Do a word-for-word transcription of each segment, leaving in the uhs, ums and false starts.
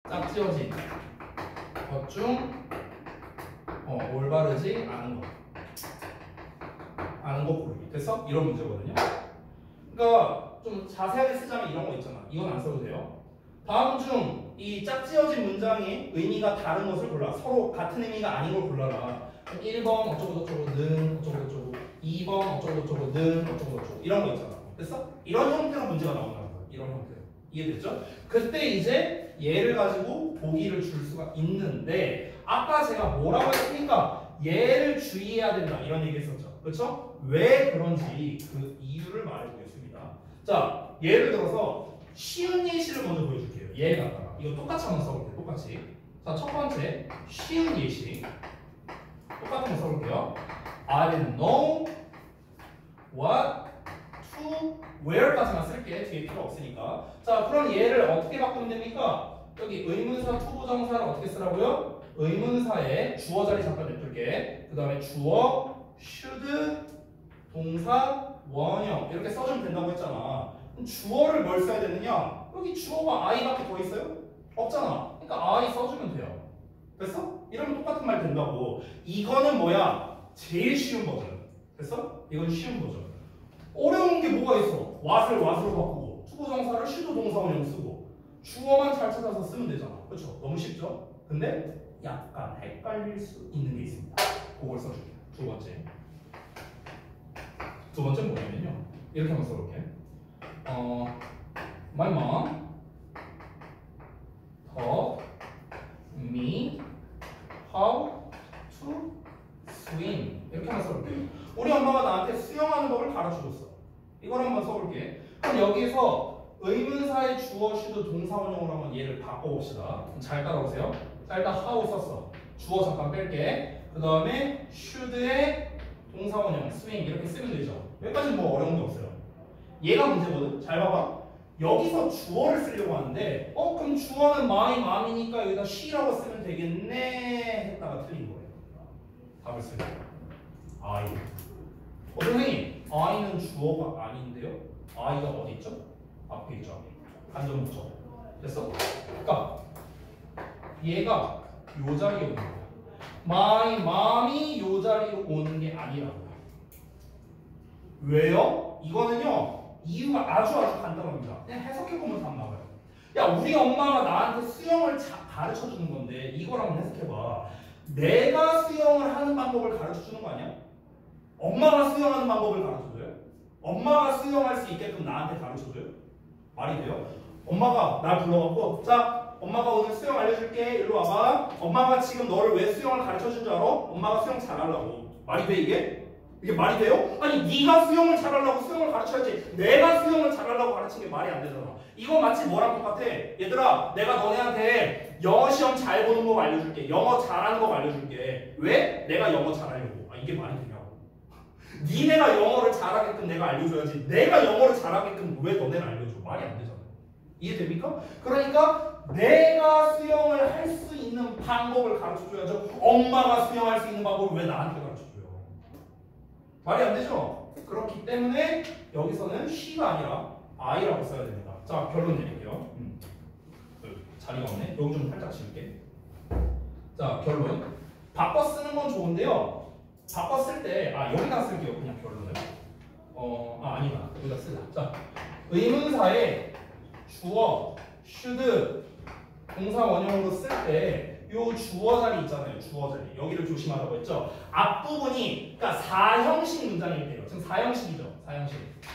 짝지어진 것 중 어, 올바르지 않은 것 않은 거 고르기. 됐어? 이런 문제거든요. 그러니까 좀 자세하게 쓰자면 이런 거 있잖아. 이건 안 써도 돼요. 다음 중 이 짝지어진 문장의 의미가 다른 것을 골라. 서로 같은 의미가 아닌 걸 골라라. 일 번 어쩌고 저쩌고 는 어쩌고 저쩌고, 이 번 어쩌고 저쩌고 는 어쩌고 저쩌고 이런 거 있잖아. 됐어? 이런 형태로 문제가 나온다는 거야. 이런 형태로. 이해됐죠? 그때 이제 얘를 가지고 보기를 줄 수가 있는데, 아까 제가 뭐라고 했습니까? 얘를 주의해야 된다 이런 얘기 했었죠. 그렇죠? 왜 그런지 그 이유를 말해보겠습니다. 자, 예를 들어서 쉬운 예시를 먼저 보여줄게요. 얘 갖다가 이거 똑같이 한번 써볼게요. 똑같이. 자, 첫 번째 쉬운 예시 똑같은 거 써볼게요. I didn't know what to where까지만 쓸게. 뒤에 필요 없으니까. 자, 그럼 얘를 어떻게 바꾸면 됩니까? 여기 의문사 투부정사를 어떻게 쓰라고요? 의문사에 주어 자리 잠깐 냅둘게. 그 다음에 주어, should, 동사, 원형 이렇게 써주면 된다고 했잖아. 그럼 주어를 뭘 써야 되느냐? 여기 주어가 I밖에 더 있어요? 없잖아. 그러니까 I 써주면 돼요. 됐어? 이러면 똑같은 말 된다고. 이거는 뭐야? 제일 쉬운 버전. 됐어? 이건 쉬운 버전. 어려운 게 뭐가 있어? what을 what으로 바꾸고 투부정사를 should, 동사, 원형 쓰고 주어만 잘 찾아서 쓰면 되잖아. 그렇죠? 너무 쉽죠? 근데 약간 헷갈릴 수 있는 게 있습니다. 그걸 써줄게요. 두 번째. 두 번째는 뭐냐면요. 이렇게 한번 써볼게. 어, My mom taught me how to swim. 이렇게 한번 써볼게요. 우리 엄마가 나한테 수영하는 법을 가르쳐줬어. 이걸 한번 써볼게. 그럼 여기서 의문사의 주어, should, 동사, 원형으로 한번 얘를 바꿔봅시다. 잘 따라오세요. 자, 일단 how 썼어. 주어 잠깐 뺄게. 그 다음에 should의 동사, 원형, swim 이렇게 쓰면 되죠. 여기까지는 뭐 어려운 게 없어요. 얘가 문제거든. 잘 봐봐. 여기서 주어를 쓰려고 하는데 어 그럼 주어는 my mom이니까 여기다 she라고 쓰면 되겠네 했다가 틀린 거예요. 답을 쓰면 I. 어 선생님 I는 주어가 아닌데요? I가 어디 있죠? 앞에 있죠. 간접 목적. 됐어? 그러니까 얘가 요 자리에 오는 거야. My mom이 요 자리로 오는 게 아니라고요. 왜요? 이거는요 이유가 아주 아주 간단합니다. 그냥 해석해보면 답 나와요. 야 우리 엄마가 나한테 수영을 가르쳐주는 건데 이걸 한번 해석해봐. 내가 수영을 하는 방법을 가르쳐주는 거 아니야? 엄마가 수영하는 방법을 가르쳐줘요? 엄마가 수영할 수 있게끔 나한테 가르쳐줘요? 말이 돼요? 엄마가 날 불러갖고 자 엄마가 오늘 수영 알려줄게. 일로 와봐. 엄마가 지금 너를 왜 수영을 가르쳐준 줄 알아? 엄마가 수영 잘하려고. 말이 돼 이게? 이게 말이 돼요? 아니 네가 수영을 잘하려고 수영을 가르쳐야지 내가 수영을 잘하려고 가르친 게 말이 안 되잖아. 이거 마치 뭐랑 똑같아? 얘들아 내가 너네한테 영어 시험 잘 보는 법 알려줄게. 영어 잘하는 법 알려줄게. 왜? 내가 영어 잘하려고. 아 이게 말이 되냐고. 니네가 영어를 잘하게끔 내가 알려줘야지 내가 영어를 잘하게끔 왜 너네는 알려줘. 말이 안 되잖아. 이해됩니까? 그러니까 내가 수영을 할 수 있는 방법을 가르쳐줘야죠. 엄마가 수영할 수 있는 방법을 왜 나한테 가르쳐줘요? 말이 안 되죠? 그렇기 때문에 여기서는 she가 아니라 I라고 써야 됩니다. 자, 결론 내릴게요. 음. 자리가 없네. 여기 좀 살짝 지울게. 자, 결론. 바꿔 쓰는 건 좋은데요. 바꿔 쓸 때, 아, 여기다 쓸게요. 그냥 결론을. 어, 아, 아니다. 여기다 쓰자. 자, 의문사에 주어, should, 동사 원형으로 쓸 때 요 주어 자리 있잖아요. 주어 자리. 여기를 조심하라고 했죠. 앞부분이 그러니까 사형식 문장일 때요. 지금 사형식이죠. 사형식.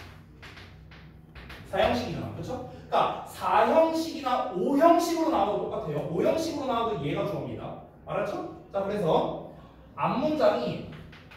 사형식이잖아. 그렇죠? 그러니까 사형식이나 오형식으로 나와도 똑같아요. 오형식으로 나와도 얘가 주어입니다. 알았죠? 자, 그래서 앞문장이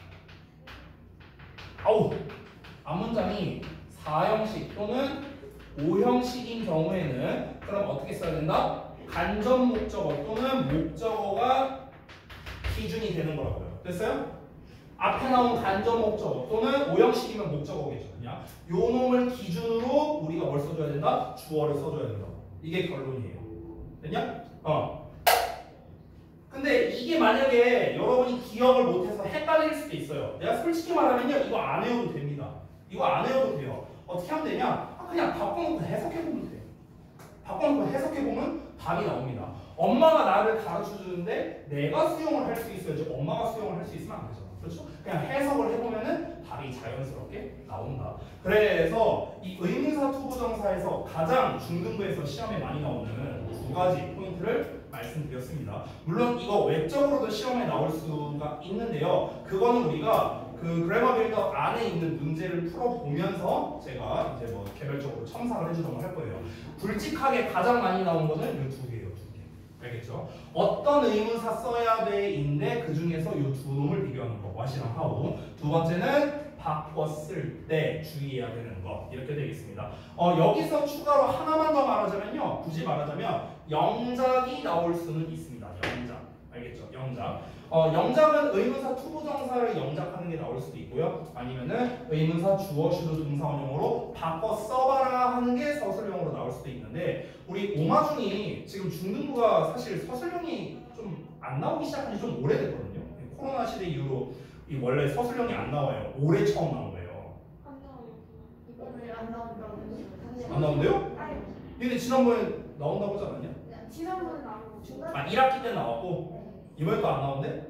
아우 앞문장이 사형식 또는 오형식인 경우에는 그럼 어떻게 써야 된다? 간접 목적어 또는 목적어가 기준이 되는 거라고요. 됐어요? 앞에 나온 간접 목적어 또는 오형식이면 목적어겠죠. 그냥 요 놈을 기준으로 우리가 뭘 써줘야 된다? 주어를 써줘야 된다. 이게 결론이에요. 됐냐? 어. 근데 이게 만약에 여러분이 기억을 못해서 헷갈릴 수도 있어요. 내가 솔직히 말하면요. 이거 안 외워도 됩니다. 이거 안 외워도 돼요. 어떻게 하면 되냐? 그냥 바꿔놓고 해석해보면 돼. 바꿔놓고 해석해보면 답이 나옵니다. 엄마가 나를 가르쳐 주는데 내가 수용을 할 수 있어야지 엄마가 수용을 할 수 있으면 안 되잖아. 그렇죠? 그냥 해석을 해보면은 답이 자연스럽게 나온다. 그래서 이 의문사 투부정사에서 가장 중등부에서 시험에 많이 나오는 두 가지 포인트를 말씀드렸습니다. 물론 이거 외적으로도 시험에 나올 수가 있는데요. 그거는 우리가 그 그래머 빌더 안에 있는 문제를 풀어보면서 제가 이제 뭐 개별적으로 첨삭을 해주도록 할 거예요. 굵직하게 가장 많이 나온 거는 이 두 개예요. 두 개. 알겠죠? 어떤 의문사 써야 돼인데 그 중에서 이 두 놈을 비교하는 거. what이랑 how. 두 번째는 바꿨을 때 주의해야 되는 거. 이렇게 되겠습니다. 어, 여기서 추가로 하나만 더 말하자면요. 굳이 말하자면 영작이 나올 수는 있습니다. 영작. 알겠죠? 영작. 어, 영작은 의문사 투부정사를 영작하는 게 나올 수도 있고요. 아니면은 의문사 주어, 슈도, 동사원형으로 바꿔 써봐라 하는 게 서술형으로 나올 수도 있는데 우리 오마중이 지금 중등부가 사실 서술형이 좀 안 나오기 시작한 지 좀 오래됐거든요. 코로나 시대 이후로 이 원래 서술형이 안 나와요. 올해 처음 나온 거예요. 안 나와요. 이번에 안 나온다고. 안 나온대요? 근데 지난번에 나온다고 하지 않았냐? 지난번에 나오고 중간. 아 일 학기 때 나왔고 이번에 또 안 나온대?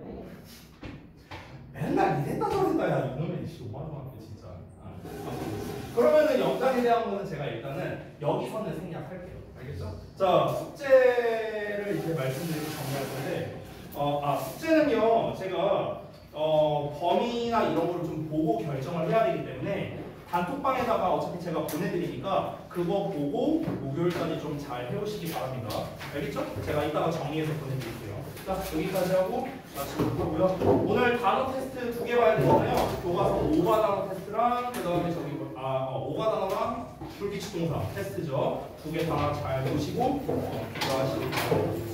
맨날 이랬다 저랬다 야 이놈의 씨 오만하게 진짜. 아, 그러면은 영장에 대한 거는 제가 일단은 여기서는 생략할게요. 알겠죠? 자 숙제를 이제 말씀드리고 정리할 건데 어, 아 숙제는요 제가 어, 범위나 이런 걸 좀 보고 결정을 해야 되기 때문에 단톡방에다가 어차피 제가 보내드리니까 그거 보고 목요일까지 좀 잘 해오시기 바랍니다. 알겠죠? 제가 이따가 정리해서 보내드릴게요. 자 여기까지 하고 마치도록 하고요. 오늘 단어 테스트 두 개 봐야 되잖아요. 교과서 오 과 단어 테스트랑 그 다음에 저기 뭐, 아 어, 오 과 단어랑 불규칙 동사 테스트죠. 두 개 다 잘 보시고 어, 기도하시기 바랍니다.